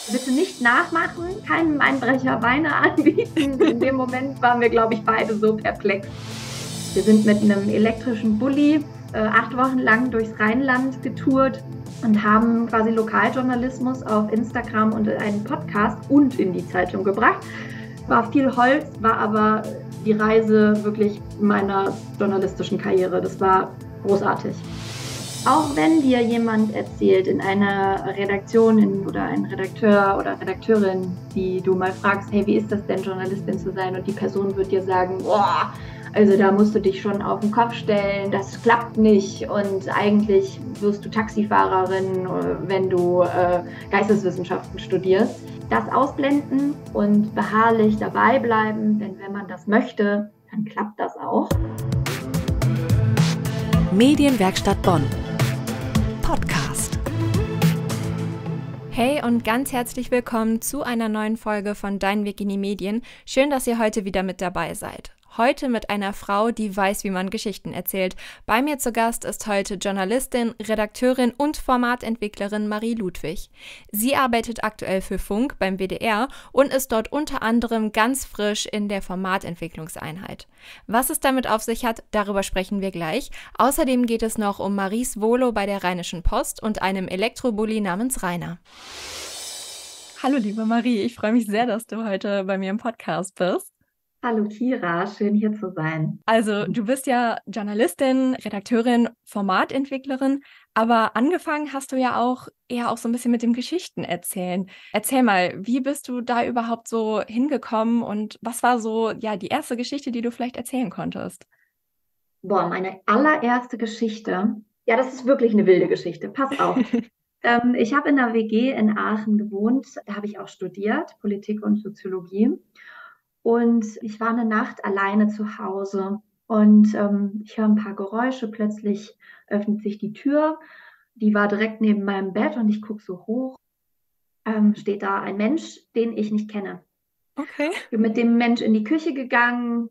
Bitte nicht nachmachen, keinem Einbrecher Weine anbieten. In dem Moment waren wir, glaube ich, beide so perplex. Wir sind mit einem elektrischen Bulli 8 Wochen lang durchs Rheinland getourt und haben quasi Lokaljournalismus auf Instagram und einen Podcast und in die Zeitung gebracht. War viel Holz, war aber die Reise wirklich meiner journalistischen Karriere. Das war großartig. Auch wenn dir jemand erzählt in einer Redaktion oder ein Redakteur oder Redakteurin, die du mal fragst, hey, wie ist das denn, Journalistin zu sein? Und die Person wird dir sagen, boah, also da musst du dich schon auf den Kopf stellen, das klappt nicht und eigentlich wirst du Taxifahrerin, wenn du Geisteswissenschaften studierst. Das ausblenden und beharrlich dabei bleiben, denn wenn man das möchte, dann klappt das auch. Medienwerkstatt Bonn. Podcast. Hey und ganz herzlich willkommen zu einer neuen Folge von Dein Weg in die Medien. Schön, dass ihr heute wieder mit dabei seid. Heute mit einer Frau, die weiß, wie man Geschichten erzählt. Bei mir zu Gast ist heute Journalistin, Redakteurin und Formatentwicklerin Marie Ludwig. Sie arbeitet aktuell für Funk beim WDR und ist dort unter anderem ganz frisch in der Formatentwicklungseinheit. Was es damit auf sich hat, darüber sprechen wir gleich. Außerdem geht es noch um Maries Volo bei der Rheinischen Post und einem Elektrobully namens Rainer. Hallo liebe Marie, ich freue mich sehr, dass du heute bei mir im Podcast bist. Hallo Kira, schön hier zu sein. Also du bist ja Journalistin, Redakteurin, Formatentwicklerin, aber angefangen hast du ja auch eher so ein bisschen mit dem Geschichten erzählen. Erzähl mal, wie bist du da überhaupt so hingekommen und was war so die erste Geschichte, die du vielleicht erzählen konntest? Boah, meine allererste Geschichte. Ja, das ist wirklich eine wilde Geschichte. Pass auf. Ich habe in einer WG in Aachen gewohnt. Da habe ich auch studiert, Politik und Soziologie. Und ich war eine Nacht alleine zu Hause. Und ich höre ein paar Geräusche. Plötzlich öffnet sich die Tür. Die war direkt neben meinem Bett und ich gucke so hoch. Steht da ein Mensch, den ich nicht kenne. Okay. Ich bin mit dem Mensch in die Küche gegangen.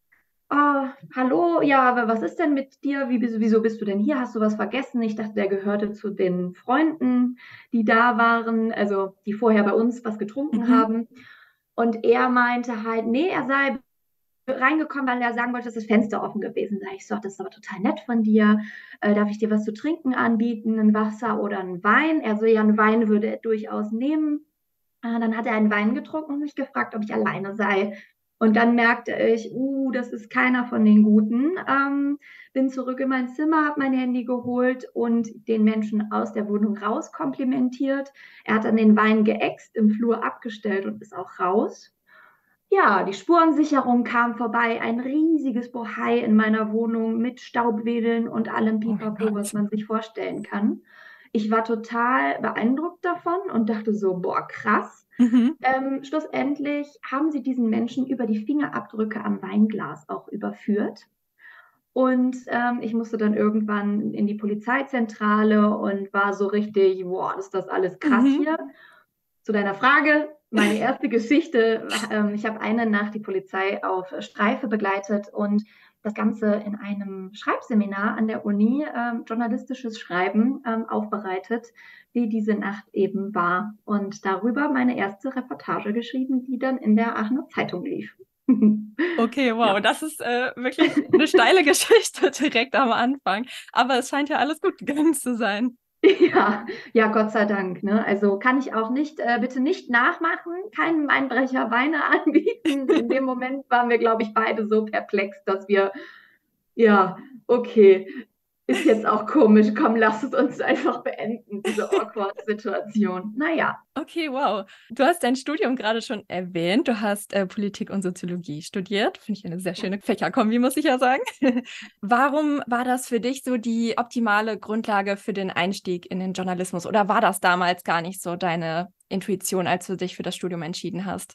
Hallo, ja, aber was ist denn mit dir? Wieso bist du denn hier? Hast du was vergessen? Ich dachte, der gehörte zu den Freunden, die da waren, also die vorher bei uns was getrunken haben. Und er meinte halt, nee, er sei reingekommen, weil er sagen wollte, dass das Fenster offen gewesen sei. Ich so, das ist aber total nett von dir. Darf ich dir was zu trinken anbieten? Ein Wasser oder ein Wein? Er so, ja, einen Wein würde er durchaus nehmen. Dann hat er einen Wein getrunken und mich gefragt, ob ich alleine sei. Und dann merkte ich, das ist keiner von den Guten. Bin zurück in mein Zimmer, habe mein Handy geholt und den Menschen aus der Wohnung rauskomplimentiert. Er hat dann den Wein geäxt, im Flur abgestellt und ist auch raus. Ja, die Spurensicherung kam vorbei, ein riesiges Bohai in meiner Wohnung mit Staubwedeln und allem Oh mein Pipapo, was Gott. man sich vorstellen kann. Ich war total beeindruckt davon und dachte so, boah, krass. Schlussendlich haben sie diesen Menschen über die Fingerabdrücke am Weinglas auch überführt. Und ich musste dann irgendwann in die Polizeizentrale und war so richtig, boah, ist das alles krass hier. Zu deiner Frage, meine erste Geschichte, ich habe eine Nacht die Polizei auf Streife begleitet und das Ganze in einem Schreibseminar an der Uni, journalistisches Schreiben, aufbereitet, wie diese Nacht eben war. Und darüber meine erste Reportage geschrieben, die dann in der Aachener Zeitung lief. Okay, wow, Ja. das ist wirklich eine steile Geschichte direkt am Anfang. Aber es scheint ja alles gut gegangen zu sein. Ja, ja, Gott sei Dank. Ne? Also kann ich auch nicht, bitte nicht nachmachen, keinem Einbrecher Weine anbieten. In dem Moment waren wir, glaube ich, beide so perplex, dass wir, ja, okay, ist jetzt auch komisch, komm, lass es uns einfach beenden, diese awkward Situation. Naja. Okay, wow. Du hast dein Studium gerade schon erwähnt. Du hast Politik und Soziologie studiert. Finde ich eine sehr schöne Fächerkombi, muss ich ja sagen. Warum war das für dich so die optimale Grundlage für den Einstieg in den Journalismus? Oder war das damals gar nicht so deine Intuition, als du dich für das Studium entschieden hast?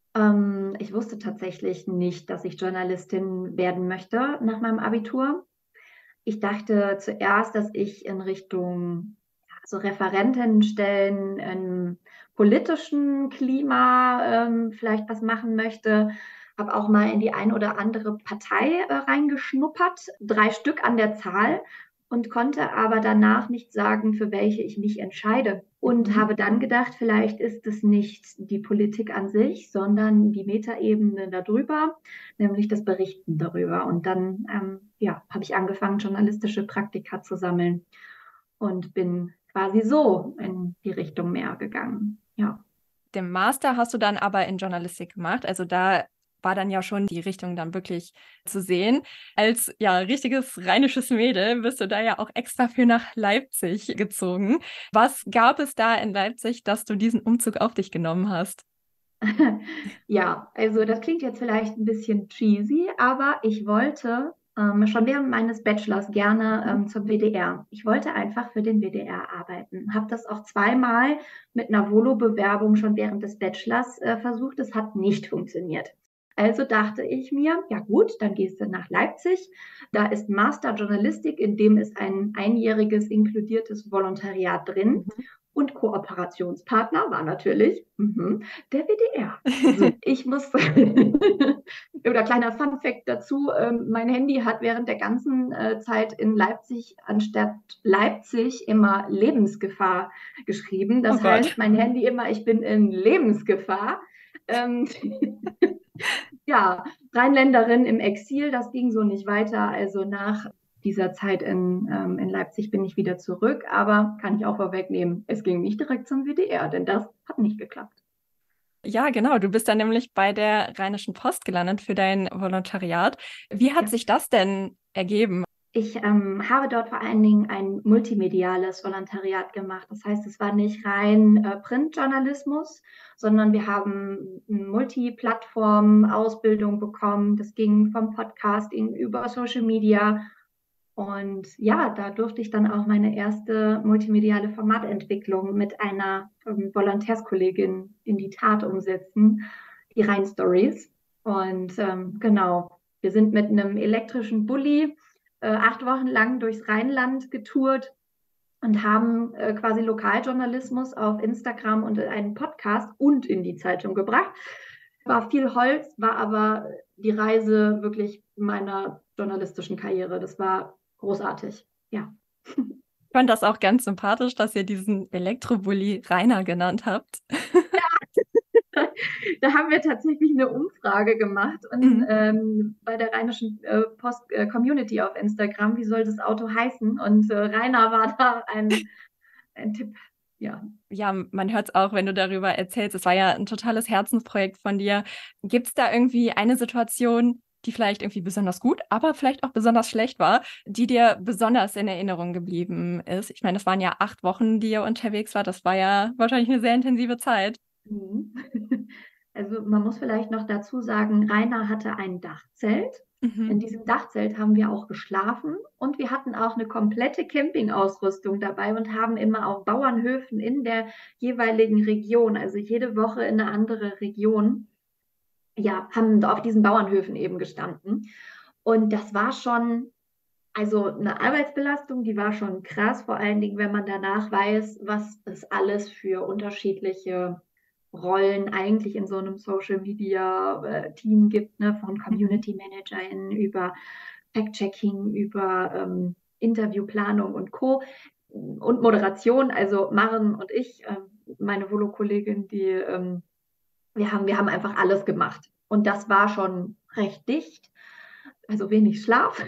Ich wusste tatsächlich nicht, dass ich Journalistin werden möchte nach meinem Abitur. Ich dachte zuerst, dass ich in Richtung so Referentinnenstellen im politischen Klima vielleicht was machen möchte. Habe auch mal in die ein oder andere Partei reingeschnuppert, 3 Stück an der Zahl. und konnte aber danach nicht sagen, für welche ich mich entscheide. Und habe dann gedacht, vielleicht ist es nicht die Politik an sich, sondern die Metaebene darüber, nämlich das Berichten darüber. Und dann habe ich angefangen, journalistische Praktika zu sammeln und bin quasi so in die Richtung mehr gegangen. Ja. Den Master hast du dann aber in Journalistik gemacht. Also da war dann ja schon die Richtung dann wirklich zu sehen. Als ja richtiges rheinisches Mädel bist du da ja auch extra für nach Leipzig gezogen. Was gab es da in Leipzig, dass du diesen Umzug auf dich genommen hast? Ja, also das klingt jetzt vielleicht ein bisschen cheesy, aber ich wollte schon während meines Bachelors gerne zum WDR. Ich wollte einfach für den WDR arbeiten. Habe das auch zweimal mit einer Volo-Bewerbung schon während des Bachelors versucht. Es hat nicht funktioniert. Also dachte ich mir, ja gut, dann gehst du nach Leipzig. Da ist Master Journalistik, in dem ist ein einjähriges inkludiertes Volontariat drin. Und Kooperationspartner war natürlich der WDR. Also ich muss, oder kleiner Funfact dazu, mein Handy hat während der ganzen Zeit in Leipzig anstatt Leipzig immer Lebensgefahr geschrieben. Das heißt, mein Handy immer, ich bin in Lebensgefahr. Ja, Rheinländerin im Exil, das ging so nicht weiter. Also nach dieser Zeit in Leipzig bin ich wieder zurück, aber kann ich auch vorwegnehmen, es ging nicht direkt zum WDR, denn das hat nicht geklappt. Ja, genau. Du bist dann nämlich bei der Rheinischen Post gelandet für dein Volontariat. Wie hat sich das denn ergeben? Ich habe dort vor allen Dingen ein multimediales Volontariat gemacht. Das heißt, es war nicht rein Printjournalismus, sondern wir haben eine Multiplattform-Ausbildung bekommen. Das ging vom Podcasting über Social Media. Und ja, da durfte ich dann auch meine erste multimediale Formatentwicklung mit einer Volontärskollegin in die Tat umsetzen, die Rhein-Stories. Und genau, wir sind mit einem elektrischen Bulli 8 Wochen lang durchs Rheinland getourt und haben quasi Lokaljournalismus auf Instagram und einen Podcast und in die Zeitung gebracht. War viel Holz, war aber die Reise wirklich meiner journalistischen Karriere. Das war großartig, ja. Ich fand das auch ganz sympathisch, dass ihr diesen Elektrobully Rainer genannt habt. Da haben wir tatsächlich eine Umfrage gemacht und bei der Rheinischen Post Community auf Instagram, wie soll das Auto heißen? Und Rainer war da ein Tipp, ja. Ja, man hört es auch, wenn du darüber erzählst. Es war ja ein totales Herzensprojekt von dir. Gibt es da irgendwie eine Situation, die vielleicht irgendwie besonders gut, aber vielleicht auch besonders schlecht war, die dir besonders in Erinnerung geblieben ist? Ich meine, das waren ja 8 Wochen, die ihr unterwegs wart. Das war ja wahrscheinlich eine sehr intensive Zeit. Also man muss vielleicht noch dazu sagen, Rainer hatte ein Dachzelt. In diesem Dachzelt haben wir auch geschlafen und wir hatten auch eine komplette Campingausrüstung dabei und haben immer auf Bauernhöfen in der jeweiligen Region, also jede Woche in eine andere Region, ja, haben auf diesen Bauernhöfen eben gestanden. Und das war schon, also eine Arbeitsbelastung, die war schon krass, vor allen Dingen, wenn man danach weiß, was es alles für unterschiedliche Rollen eigentlich in so einem Social Media Team gibt, ne, von Community ManagerInnen über Fact-Checking, über Interviewplanung und Co. und Moderation. Also Maren und ich, meine Volo-Kollegin, wir haben einfach alles gemacht. Und das war schon recht dicht, also wenig Schlaf.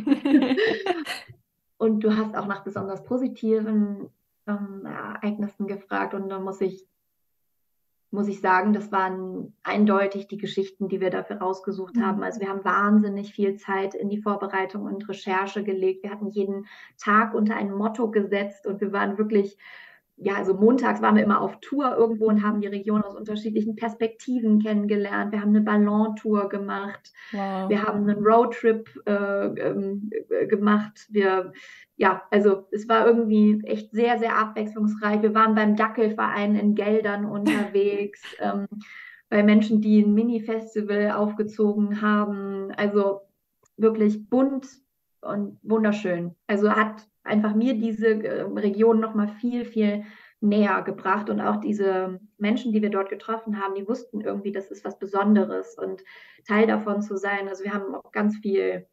Und du hast auch nach besonders positiven Ereignissen gefragt. Und da muss ich sagen, das waren eindeutig die Geschichten, die wir dafür rausgesucht haben. Also wir haben wahnsinnig viel Zeit in die Vorbereitung und Recherche gelegt. Wir hatten jeden Tag unter ein Motto gesetzt und wir waren wirklich, ja, also montags waren wir immer auf Tour irgendwo und haben die Region aus unterschiedlichen Perspektiven kennengelernt. Wir haben eine Ballontour gemacht. Wow. Wir haben einen Roadtrip gemacht. Ja, also es war irgendwie echt sehr, sehr abwechslungsreich. Wir waren beim Dackelverein in Geldern unterwegs, bei Menschen, die ein Mini-Festival aufgezogen haben. Also wirklich bunt und wunderschön. Also hat einfach mir diese Region nochmal viel, viel näher gebracht und auch diese Menschen, die wir dort getroffen haben, die wussten irgendwie, das ist was Besonderes und Teil davon zu sein. Also wir haben auch ganz viel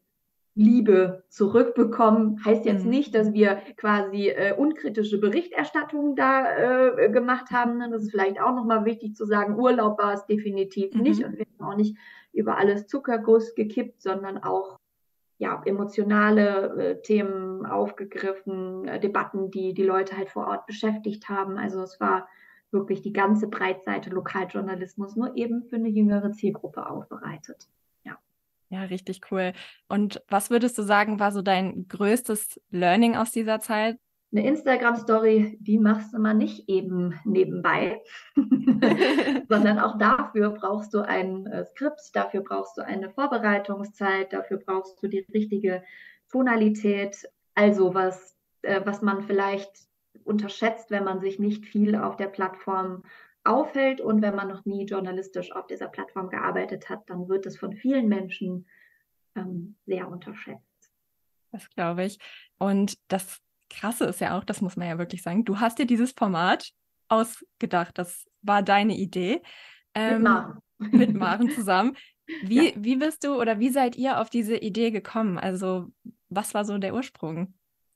Liebe zurückbekommen. Heißt jetzt Mhm. nicht, dass wir quasi unkritische Berichterstattung da gemacht haben. Ne? Das ist vielleicht auch nochmal wichtig zu sagen. Urlaub war es definitiv nicht Mhm. und wir haben auch nicht über alles Zuckerguss gekippt, sondern auch ja, emotionale Themen aufgegriffen, Debatten, die die Leute halt vor Ort beschäftigt haben. Also es war wirklich die ganze Breitseite Lokaljournalismus, nur eben für eine jüngere Zielgruppe aufbereitet. Ja. Ja, richtig cool. Und was würdest du sagen, war so dein größtes Learning aus dieser Zeit? Eine Instagram-Story, die machst du mal nicht eben nebenbei, sondern auch dafür brauchst du ein Skript, dafür brauchst du eine Vorbereitungszeit, dafür brauchst du die richtige Tonalität. Also was man vielleicht unterschätzt, wenn man sich nicht viel auf der Plattform aufhält und wenn man noch nie journalistisch auf dieser Plattform gearbeitet hat, dann wird es von vielen Menschen sehr unterschätzt. Das glaube ich. Und das Krasse ist ja auch, das muss man ja wirklich sagen, du hast dir dieses Format ausgedacht. Das war deine Idee, Mit ähm, Maren. mit Maren zusammen. Ja. Wie bist du oder wie seid ihr auf diese Idee gekommen? Also, was war so der Ursprung?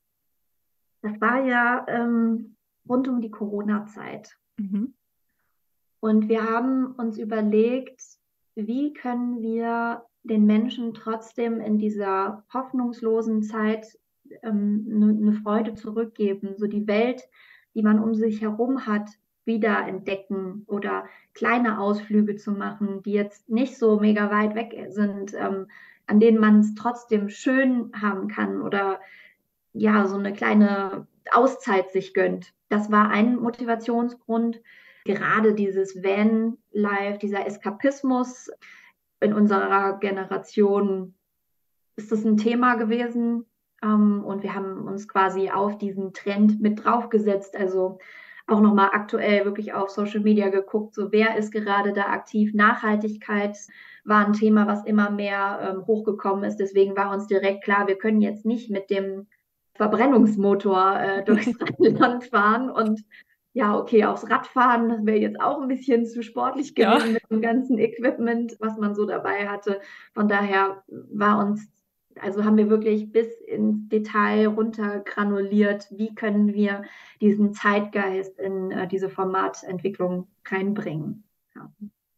Das war ja rund um die Corona-Zeit. Mhm. Und wir haben uns überlegt, wie können wir den Menschen trotzdem in dieser hoffnungslosen Zeit eine Freude zurückgeben, so die Welt, die man um sich herum hat, wieder entdecken oder kleine Ausflüge zu machen, die jetzt nicht so mega weit weg sind, an denen man es trotzdem schön haben kann oder ja, so eine kleine Auszeit sich gönnt. Das war ein Motivationsgrund. Gerade dieses Van-Life, dieser Eskapismus in unserer Generation ist das ein Thema gewesen. Und wir haben uns quasi auf diesen Trend mit draufgesetzt. Also auch nochmal aktuell wirklich auf Social Media geguckt, so wer ist gerade da aktiv. Nachhaltigkeit war ein Thema, was immer mehr hochgekommen ist. Deswegen war uns direkt klar, wir können jetzt nicht mit dem Verbrennungsmotor durchs Land fahren und ja, okay, aufs Radfahren, das wäre jetzt auch ein bisschen zu sportlich Ja. gewesen mit dem ganzen Equipment, was man so dabei hatte. Von daher also haben wir wirklich bis ins Detail runtergranuliert, wie können wir diesen Zeitgeist in diese Formatentwicklung reinbringen. Ja.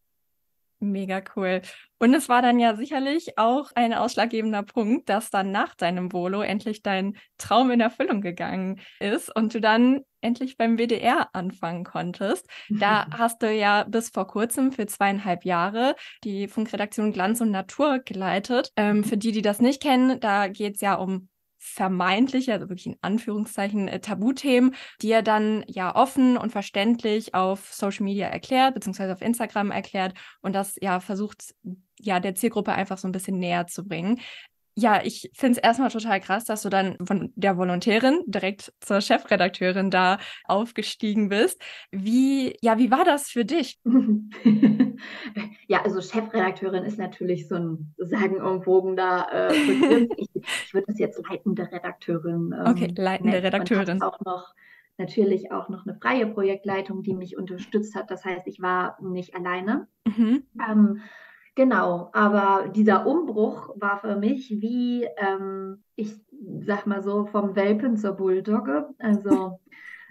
Mega cool. Und es war dann ja sicherlich auch ein ausschlaggebender Punkt, dass dann nach deinem Volo endlich dein Traum in Erfüllung gegangen ist und du dann endlich beim WDR anfangen konntest. Da hast du ja bis vor kurzem für 2,5 Jahre die Funkredaktion Glanz und Natur geleitet. Für die, die das nicht kennen, da geht es ja um vermeintliche, also wirklich in Anführungszeichen, Tabuthemen, die er dann ja offen und verständlich auf Social Media erklärt, beziehungsweise auf Instagram erklärt und das ja versucht, ja, der Zielgruppe einfach so ein bisschen näher zu bringen. Ja, ich finde es erstmal total krass, dass du dann von der Volontärin direkt zur Chefredakteurin da aufgestiegen bist. Wie war das für dich? Ja, also Chefredakteurin ist natürlich so ein sagenumwogener Begriff. Ich würde das jetzt leitende Redakteurin Okay, leitende nennen und hatte Redakteurin. auch noch natürlich auch noch eine freie Projektleitung, die mich unterstützt hat. Das heißt, ich war nicht alleine. Mhm. Ähm, genau, aber dieser Umbruch war für mich wie, ich sag mal so, vom Welpen zur Bulldogge. Also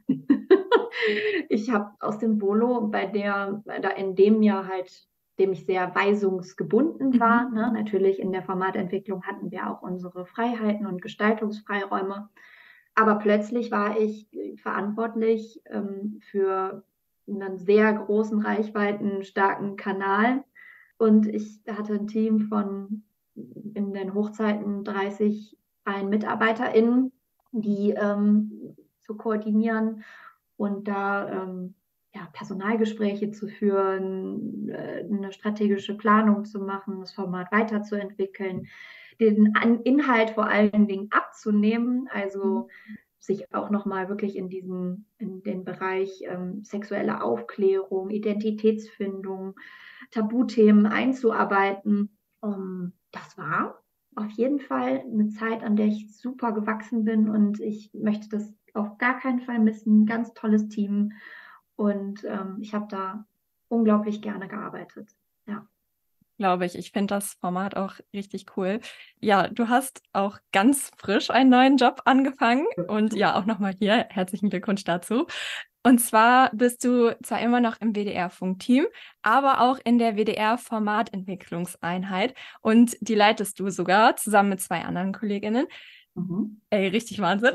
ich habe aus dem Volo, da in dem Jahr halt, dem ich sehr weisungsgebunden war, Mhm. ne? Natürlich in der Formatentwicklung hatten wir auch unsere Freiheiten und Gestaltungsfreiräume, aber plötzlich war ich verantwortlich für einen sehr großen, reichweitenstarken Kanal und ich hatte ein Team von in den Hochzeiten 30 freien MitarbeiterInnen, die zu koordinieren und da ja, Personalgespräche zu führen, eine strategische Planung zu machen, das Format weiterzuentwickeln, den Inhalt vor allen Dingen abzunehmen, also sich auch nochmal wirklich in den Bereich sexuelle Aufklärung, Identitätsfindung, Tabuthemen einzuarbeiten. Das war auf jeden Fall eine Zeit, an der ich super gewachsen bin und ich möchte das auf gar keinen Fall missen. Ganz tolles Team und ich habe da unglaublich gerne gearbeitet. Ja. glaube ich. Ich finde das Format auch richtig cool. Ja, du hast auch ganz frisch einen neuen Job angefangen und ja, auch nochmal hier herzlichen Glückwunsch dazu. Und zwar bist du zwar immer noch im WDR-Funkteam, aber auch in der WDR-Formatentwicklungseinheit und die leitest du sogar zusammen mit 2 anderen Kolleginnen. Mhm. Ey, richtig Wahnsinn.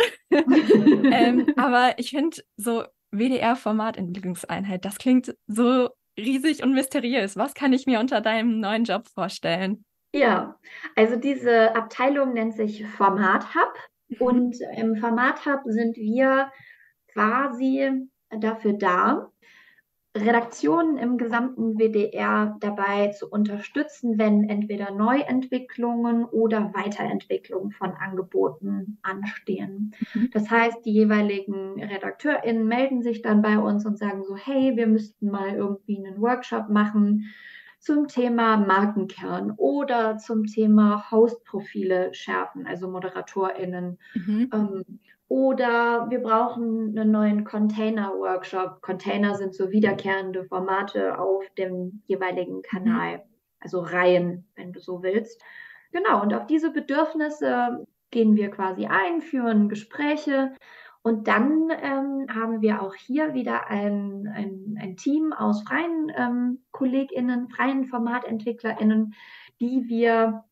Aber ich finde so WDR-Formatentwicklungseinheit, das klingt so riesig und mysteriös. Was kann ich mir unter deinem neuen Job vorstellen? Ja, also diese Abteilung nennt sich Format Hub Mhm. und im Format Hub sind wir quasi dafür da, Redaktionen im gesamten WDR dabei zu unterstützen, wenn entweder Neuentwicklungen oder Weiterentwicklungen von Angeboten anstehen. Mhm. Das heißt, die jeweiligen RedakteurInnen melden sich dann bei uns und sagen so, hey, wir müssten mal irgendwie einen Workshop machen zum Thema Markenkern oder zum Thema Hostprofile schärfen, also ModeratorInnen. Mhm. Ähm, oder wir brauchen einen neuen Container-Workshop. Container sind so wiederkehrende Formate auf dem jeweiligen Mhm. Kanal, also Reihen, wenn du so willst. Genau, und auf diese Bedürfnisse gehen wir quasi ein, führen Gespräche und dann haben wir auch hier wieder ein Team aus freien KollegInnen, freien FormatentwicklerInnen, die wir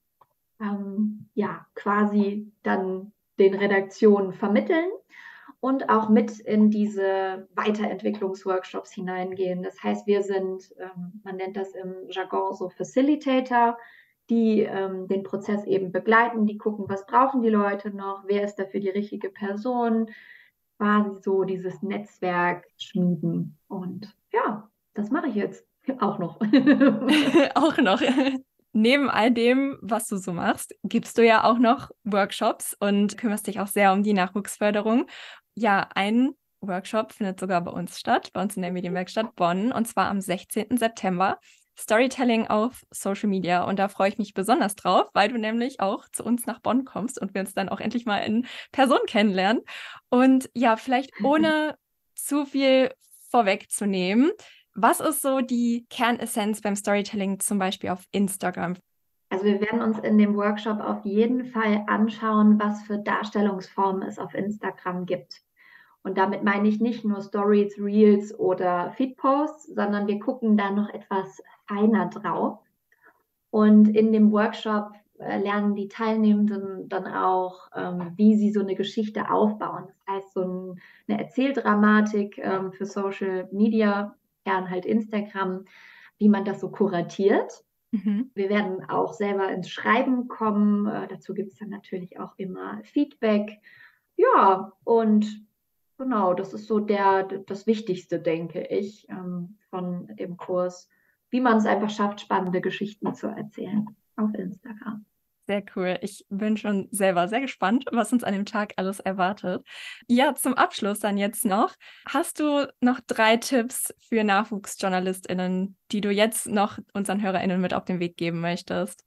ja quasi dann den Redaktionen vermitteln und auch mit in diese Weiterentwicklungsworkshops hineingehen. Das heißt, wir sind, man nennt das im Jargon so Facilitator, die den Prozess eben begleiten, die gucken, was brauchen die Leute noch, wer ist dafür die richtige Person, quasi so dieses Netzwerk schmieden. Und ja, das mache ich jetzt auch noch. Auch noch. Neben all dem, was du so machst, gibst du ja auch noch Workshops und kümmerst dich auch sehr um die Nachwuchsförderung. Ja, ein Workshop findet sogar bei uns statt, bei uns in der Medienwerkstatt Bonn, und zwar am 16. September. Storytelling auf Social Media. Und da freue ich mich besonders drauf, weil du nämlich auch zu uns nach Bonn kommst und wir uns dann auch endlich mal in Person kennenlernen. Und ja, vielleicht ohne zu viel vorwegzunehmen, was ist so die Kernessenz beim Storytelling zum Beispiel auf Instagram? Also wir werden uns in dem Workshop auf jeden Fall anschauen, was für Darstellungsformen es auf Instagram gibt. Und damit meine ich nicht nur Stories, Reels oder Feedposts, sondern wir gucken da noch etwas feiner drauf. Und in dem Workshop lernen die Teilnehmenden dann auch, wie sie so eine Geschichte aufbauen. Das heißt, so eine Erzähldramatik für Social Media, gern halt Instagram, wie man das so kuratiert. Mhm. Wir werden auch selber ins Schreiben kommen. Dazu gibt es dann natürlich auch immer Feedback. Ja, und genau, das ist so das Wichtigste, denke ich, von dem Kurs, wie man es einfach schafft, spannende Geschichten zu erzählen auf Instagram. Sehr cool. Ich bin schon selber sehr gespannt, was uns an dem Tag alles erwartet. Ja, zum Abschluss dann jetzt noch. Hast du noch 3 Tipps für NachwuchsjournalistInnen, die du jetzt noch unseren HörerInnen mit auf den Weg geben möchtest?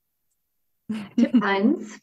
Tipp 1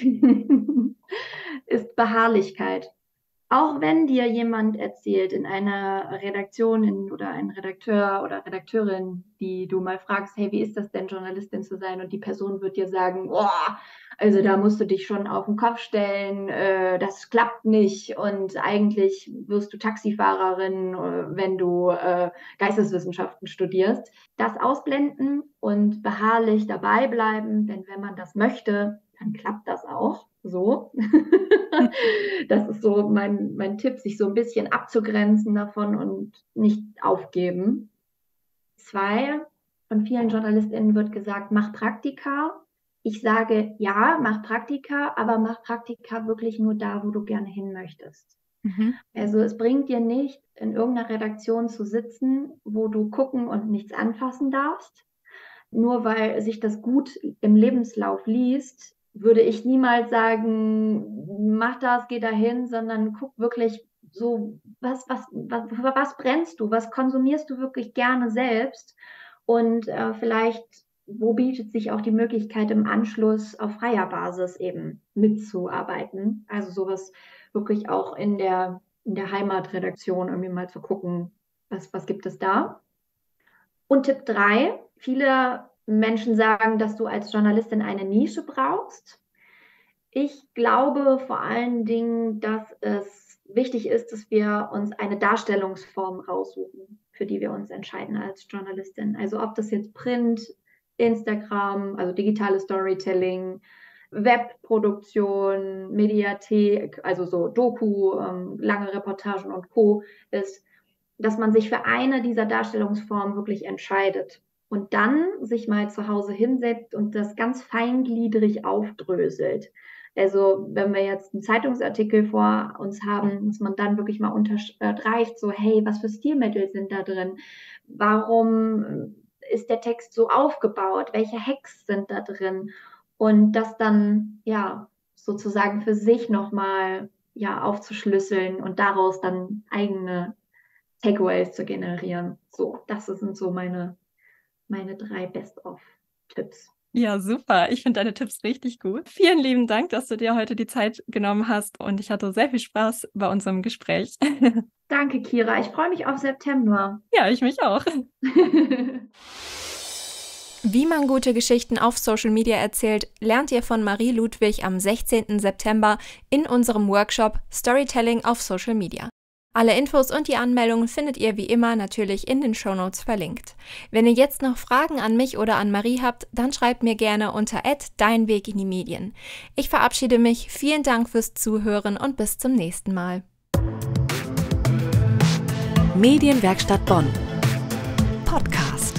ist Beharrlichkeit. Auch wenn dir jemand erzählt in einer Redaktion oder ein Redakteur oder Redakteurin, die du mal fragst, hey, wie ist das denn, Journalistin zu sein? Und die Person wird dir sagen, oh, also da musst du dich schon auf den Kopf stellen, das klappt nicht und eigentlich wirst du Taxifahrerin, wenn du Geisteswissenschaften studierst. Das ausblenden und beharrlich dabei bleiben, denn wenn man das möchte, dann klappt das auch so. Das ist so mein Tipp, sich so ein bisschen abzugrenzen davon und nicht aufgeben. 2, von vielen JournalistInnen wird gesagt, mach Praktika. Ich sage, ja, mach Praktika, aber mach Praktika wirklich nur da, wo du gerne hin möchtest. Mhm. Also es bringt dir nicht, in irgendeiner Redaktion zu sitzen, wo du gucken und nichts anfassen darfst. Nur weil sich das gut im Lebenslauf liest, würde ich niemals sagen, mach das, geh dahin, sondern guck wirklich so, was brennst du, was konsumierst du wirklich gerne selbst und vielleicht, wo bietet sich auch die Möglichkeit im Anschluss auf freier Basis eben mitzuarbeiten. Also sowas wirklich auch in der Heimatredaktion irgendwie mal zu gucken, was gibt es da. Und Tipp 3, viele Menschen sagen, dass du als Journalistin eine Nische brauchst. Ich glaube vor allen Dingen, dass es wichtig ist, dass wir uns eine Darstellungsform raussuchen, für die wir uns entscheiden als Journalistin. Also ob das jetzt Print, Instagram, also digitales Storytelling, Webproduktion, Mediathek, also so Doku, lange Reportagen und Co. ist, dass man sich für eine dieser Darstellungsformen wirklich entscheidet und dann sich mal zu Hause hinsetzt und das ganz feingliedrig aufdröselt. Also wenn wir jetzt einen Zeitungsartikel vor uns haben, dass man dann wirklich mal unterstreicht, so hey, was für Stilmittel sind da drin? Warum ist der Text so aufgebaut? Welche Hacks sind da drin? Und das dann ja sozusagen für sich nochmal aufzuschlüsseln und daraus dann eigene Takeaways zu generieren. So, das sind so meine 3 Best-of-Tipps. Ja, super. Ich finde deine Tipps richtig gut. Vielen lieben Dank, dass du dir heute die Zeit genommen hast und ich hatte sehr viel Spaß bei unserem Gespräch. Danke, Kira. Ich freue mich auf September. Ja, ich mich auch. Wie man gute Geschichten auf Social Media erzählt, lernt ihr von Marie Ludwig am 16. September in unserem Workshop Storytelling auf Social Media. Alle Infos und die Anmeldungen findet ihr wie immer natürlich in den Shownotes verlinkt. Wenn ihr jetzt noch Fragen an mich oder an Marie habt, dann schreibt mir gerne unter @deinwegindiemedien. Ich verabschiede mich, vielen Dank fürs Zuhören und bis zum nächsten Mal. Medienwerkstatt Bonn. Podcast.